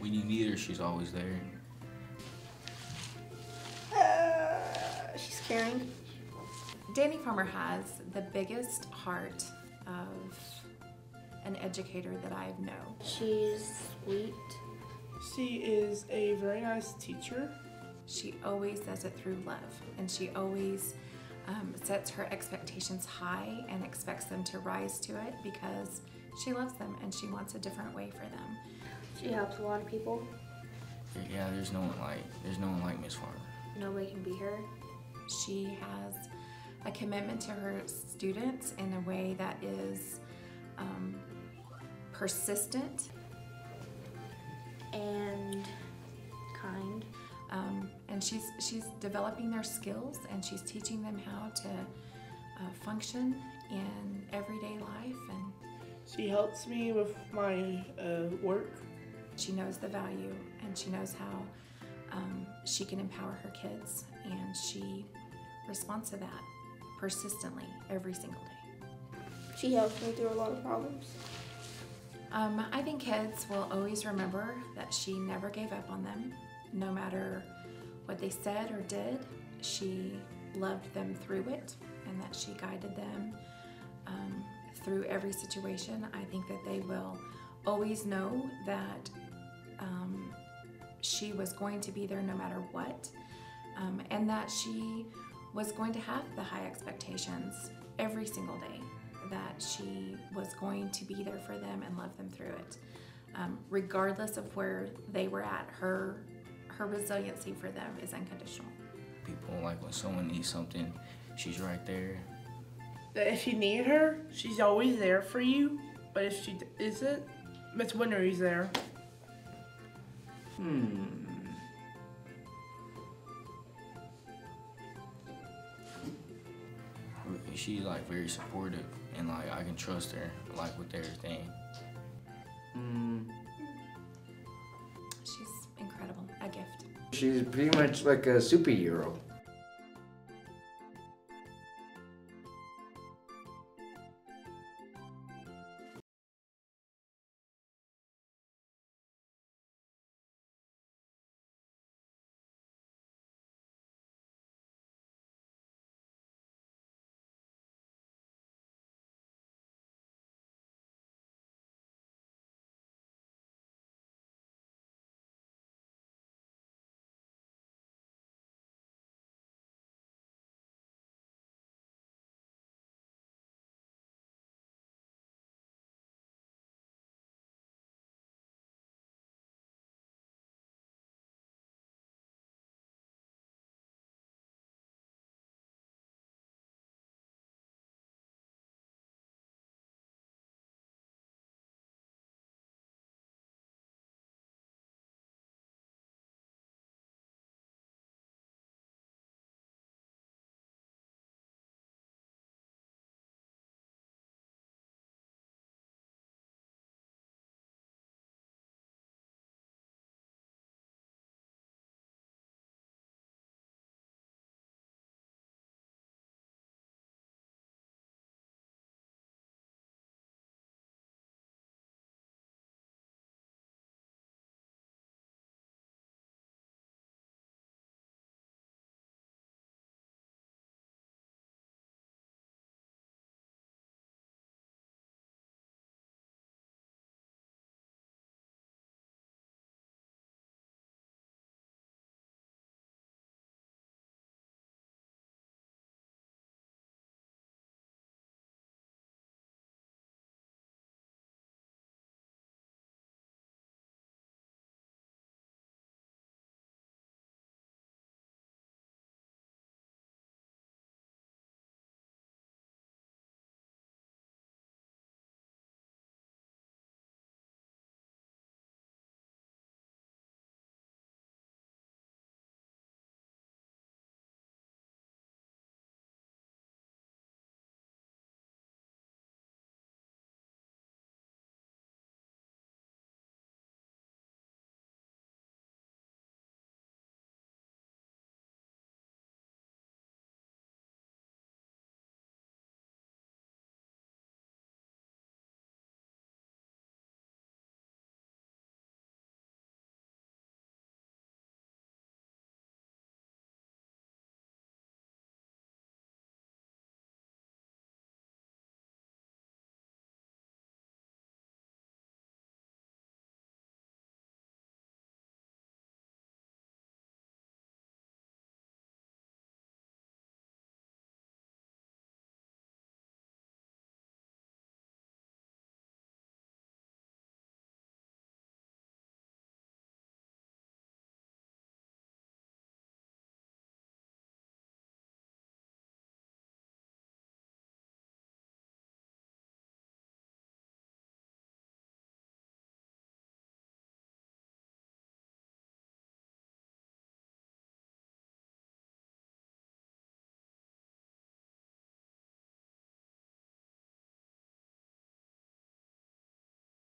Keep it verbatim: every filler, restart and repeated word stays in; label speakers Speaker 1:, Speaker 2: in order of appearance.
Speaker 1: When you need her, she's always there.
Speaker 2: Uh, she's caring.
Speaker 3: Dani Farmer has the biggest heart of an educator that I know.
Speaker 2: She's sweet.
Speaker 4: She is a very nice teacher.
Speaker 3: She always does it through love, and she always um, sets her expectations high and expects them to rise to it because she loves them and she wants a different way for them.
Speaker 2: She helps a lot of people.
Speaker 1: Yeah, there's no one like there's no one like Miss Farmer.
Speaker 2: Nobody can beat her.
Speaker 3: She has a commitment to her students in a way that is um, persistent
Speaker 2: And kind.
Speaker 3: um, and she's she's developing their skills and she's teaching them how to uh, function in everyday life, and
Speaker 4: She helps me with my uh, work.
Speaker 3: she knows the value and she knows how um, she can empower her kids, and she responds to that persistently every single day.
Speaker 2: She helps me through a lot of problems.
Speaker 3: Um, I think kids will always remember that she never gave up on them, no matter what they said or did. She loved them through it, and that she guided them um, through every situation. I think that they will always know that um, she was going to be there no matter what, um, and that she was going to have the high expectations every single day, that she was going to be there for them and love them through it. Um, regardless of where they were at, her, her resiliency for them is unconditional.
Speaker 1: People, like when someone needs something, she's right there.
Speaker 4: That if you need her, she's always there for you. But if she isn't, Miss Winter is there.
Speaker 5: Hmm.
Speaker 1: She's like very supportive, and like I can trust her like with everything.
Speaker 5: Hmm.
Speaker 3: She's incredible, a gift.
Speaker 5: She's pretty much like a superhero.